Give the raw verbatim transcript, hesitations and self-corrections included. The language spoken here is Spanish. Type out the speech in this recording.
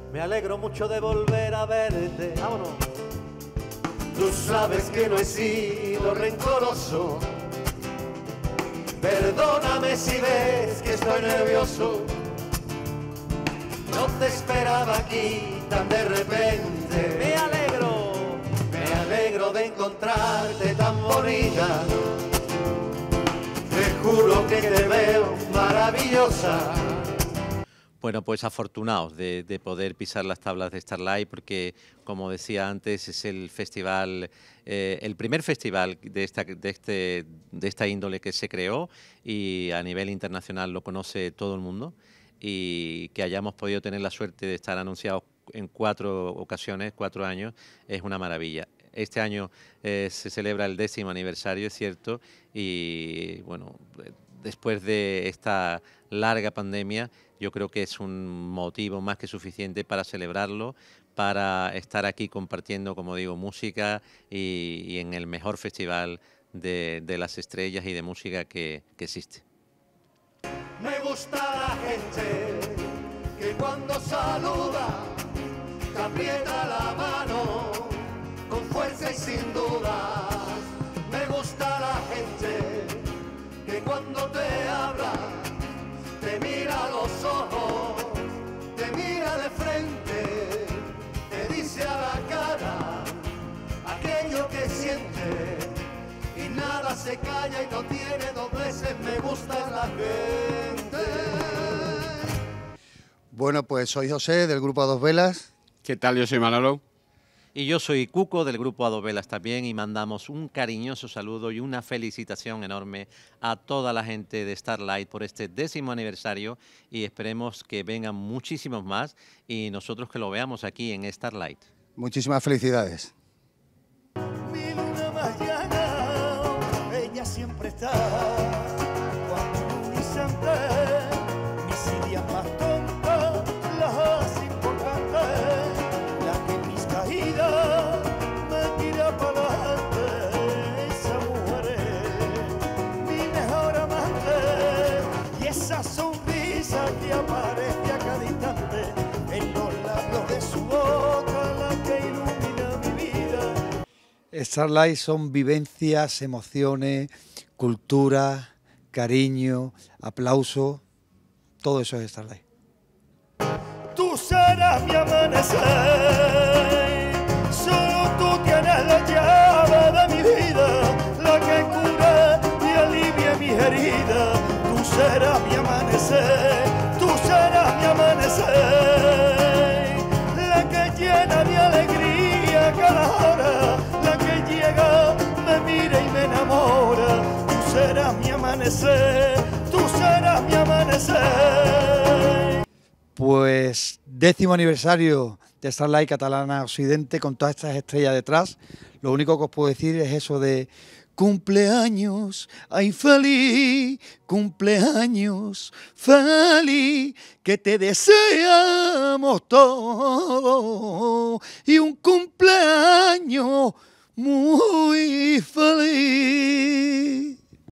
Me alegro mucho de volver a verte. Vámonos. Tú sabes que no he sido rencoroso. Perdóname si ves que estoy nervioso. No te esperaba aquí tan de repente. Me alegro. Me alegro de encontrarte tan bonita. Te juro que te veo maravillosa. Bueno, pues afortunados de, de poder pisar las tablas de Starlight, porque, como decía antes, es el festival, eh, el primer festival de esta, de, este, de esta índole que se creó, y a nivel internacional lo conoce todo el mundo, y que hayamos podido tener la suerte de estar anunciados en cuatro ocasiones, cuatro años, es una maravilla. Este año eh, se celebra el décimo aniversario, es cierto, y bueno, después de esta larga pandemia, yo creo que es un motivo más que suficiente para celebrarlo, para estar aquí compartiendo, como digo, música y, y en el mejor festival de, de las estrellas y de música que, que existe. Me gusta la gente que cuando saluda te aprieta la mano con fuerza y sin dudas. Me gusta la gente que cuando te habla te mira a los ojos, te mira de frente, te dice a la cara aquello que siente y nada se calla y no tiene dobleces. Me gusta la gente. Bueno, pues soy José del grupo A Dos Velas. ¿Qué tal? Yo soy Manolo. Y yo soy Cuco del grupo A Dos Velas también, y mandamos un cariñoso saludo y una felicitación enorme a toda la gente de Starlight por este décimo aniversario, y esperemos que vengan muchísimos más y nosotros que lo veamos aquí en Starlight. Muchísimas felicidades. Mi luna mañana, ella siempre está cuando un instante, mis ideas más tontas las importantes, la que mis caídas me tira para adelante. Esa mujer es mi mejor amante, y esa sonrisa que aparece a cada instante en los labios de su boca, la que ilumina mi vida. Starlight son vivencias, emociones, cultura, cariño, aplauso, todo eso es Starlight. Tú serás mi amanecer, solo tú tienes la llave de mi vida, la que cura y alivia mis heridas. Tú serás mi amanecer, tú serás mi amanecer, la que llena de alegría cada hora, la que llega, me mira y me enamora. Tú serás mi amanecer, tú serás mi amanecer. Pues décimo aniversario de Starlight Catalana Occidente, con todas estas estrellas detrás. Lo único que os puedo decir es eso de cumpleaños, ay feliz, cumpleaños, feliz, que te deseamos todos, y un cumpleaños muy feliz.